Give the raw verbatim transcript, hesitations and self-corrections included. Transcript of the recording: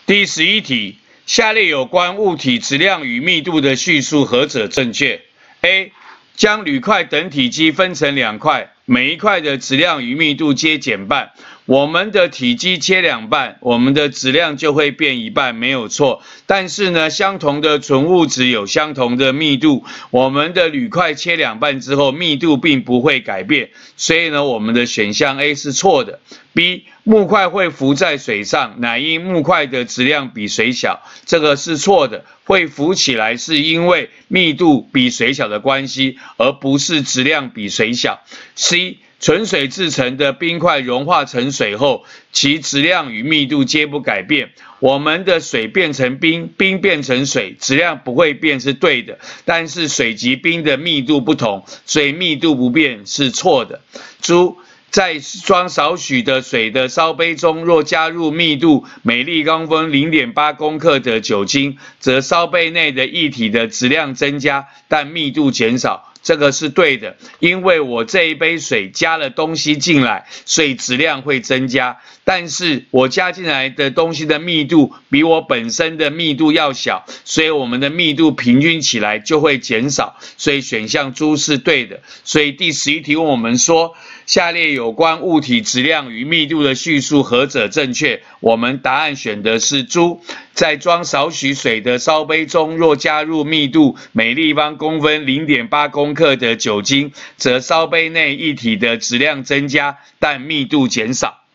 第十一题，下列有关物体质量与密度的叙述何者正确 ？A. 将铝块等体积分成两块，每一块的质量与密度皆减半。我们的体积切两半，我们的质量就会变一半，没有错。但是呢，相同的纯物质有相同的密度，我们的铝块切两半之后，密度并不会改变，所以呢，我们的选项 A 是错的。B. 木块会浮在水上，乃因木块的质量比水小，这个是错的。会浮起来是因为密度比水小的关系，而不是质量比水小。C. 纯水制成的冰块融化成水后，其质量与密度皆不改变。我们的水变成冰，冰变成水，质量不会变是对的，但是水及冰的密度不同，所以密度不变是错的。猪。在装少许的水的烧杯中，若加入密度每立方分 零点八公克的酒精，则烧杯内的液体的质量增加，但密度减少。这个是对的，因为我这一杯水加了东西进来，所以质量会增加。但是我加进来的东西的密度比我本身的密度要小，所以我们的密度平均起来就会减少。所以选项猪是对的。所以第十一题问我们说，下列有关物体质量与密度的叙述何者正确？我们答案选的是猪。在装少许水的烧杯中，若加入密度每立方公分 零点八公克的酒精，则烧杯内液体的质量增加，但密度减少。